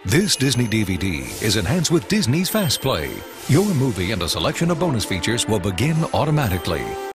This Disney DVD is enhanced with Disney's FastPlay. Your movie and a selection of bonus features will begin automatically.